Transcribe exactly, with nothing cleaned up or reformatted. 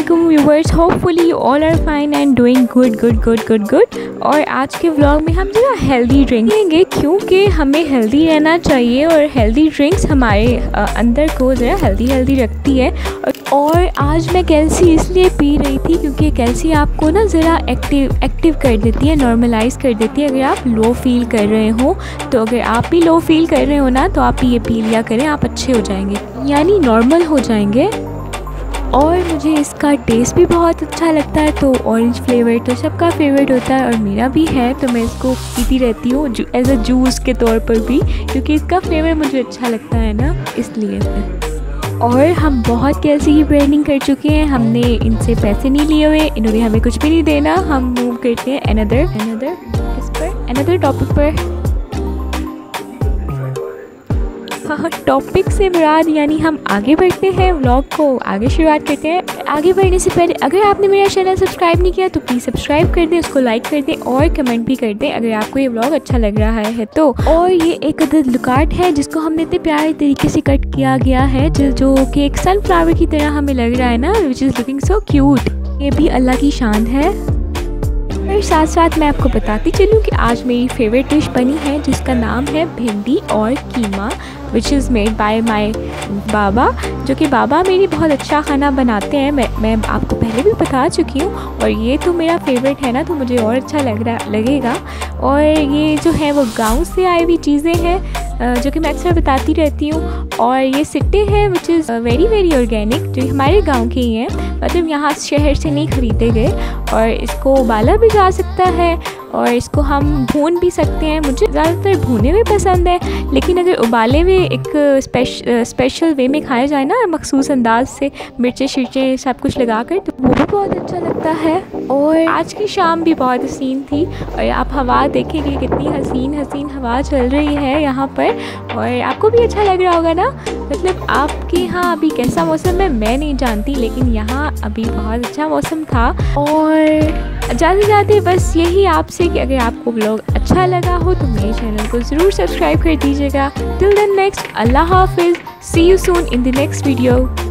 वालेकुम viewers, hopefully you all are fine and doing good good good good good. और आज के vlog में हम जरा हेल्दी ड्रिंक लेंगे क्योंकि हमें हेल्दी रहना चाहिए और हेल्दी ड्रिंक्स हमारे अंदर को ज़रा हेल्दी हेल्दी रखती है। और आज मैं कैल्सी इसलिए पी रही थी क्योंकि कैल्सी आपको ना ज़रा एक्टिव एक्टिव कर देती है, नॉर्मलाइज़ कर देती है। अगर आप लो फील कर रहे हो तो अगर आप भी लो फील कर रहे हो ना तो आप ये पी लिया करें, आप अच्छे हो जाएंगे, यानी नॉर्मल हो जाएंगे। और मुझे इसका टेस्ट भी बहुत अच्छा लगता है। तो ऑरेंज फ्लेवर तो सबका फेवरेट होता है और मेरा भी है, तो मैं इसको पीती रहती हूँ एज अ जूस के तौर पर भी, क्योंकि इसका फ्लेवर मुझे अच्छा लगता है ना, इसलिए। और हम बहुत कैल्सी की ब्रांडिंग कर चुके हैं, हमने इनसे पैसे नहीं लिए हुए, इन्होंने हमें कुछ भी नहीं देना। हम मूव करते हैं अनदर अनदर इस पर अनदर टॉपिक पर। हाँ, टॉपिक से मुराद यानी हम आगे बढ़ते हैं, व्लॉग को आगे शुरुआत करते हैं। आगे बढ़ने से पहले अगर आपने मेरा चैनल सब्सक्राइब नहीं किया तो प्लीज़ सब्सक्राइब कर दें, उसको लाइक कर दें और कमेंट भी कर दें अगर आपको ये व्लॉग अच्छा लग रहा है तो। और ये एक अदद लुकाट है जिसको हमने इतने प्यारे तरीके से कट किया गया है, जो जो कि एक सनफ्लावर की तरह हमें लग रहा है ना, which is looking so cute. ये भी अल्लाह की शान है। और साथ साथ मैं आपको बताती चलूँ कि आज मेरी फेवरेट डिश बनी है जिसका नाम है भिंडी और कीमा, which is made by my बाबा, जो कि बाबा मेरी बहुत अच्छा खाना बनाते हैं। मैं मैं आपको पहले भी बता चुकी हूँ और ये तो मेरा फेवरेट है ना, तो मुझे और अच्छा लग रहा लगेगा। और ये जो है वो गांव से आई हुई चीज़ें हैं जो कि मैं अक्सर बताती रहती हूँ। और ये सिट्टे हैं which is very very organic, जो हमारे गांव के ही हैं, मतलब यहाँ शहर से नहीं ख़रीदे गए। और इसको उबाला भी जा सकता है और इसको हम भून भी सकते हैं। मुझे ज़्यादातर भुने हुए पसंद है, लेकिन अगर उबाले हुए एक स्पेश, स्पेशल वे में खाया जाए ना, मखसूस अंदाज से मिर्चें शिर्चें सब कुछ लगा कर, तो वो भी बहुत अच्छा लगता है। और आज की शाम भी बहुत हसीन थी और आप हवा देखेंगे कितनी हसीन हसीन हवा चल रही है यहाँ पर, और आपको भी अच्छा लग रहा होगा ना। मतलब आपके यहाँ अभी कैसा मौसम है मैं नहीं जानती, लेकिन यहाँ अभी बहुत अच्छा मौसम था। और जाते जाते बस यही आपसे कि अगर आपको व्लॉग अच्छा लगा हो तो मेरे चैनल को ज़रूर सब्सक्राइब कर दीजिएगा। टिल देन नेक्स्ट, अल्लाह हाफिज़, see you soon in the next video.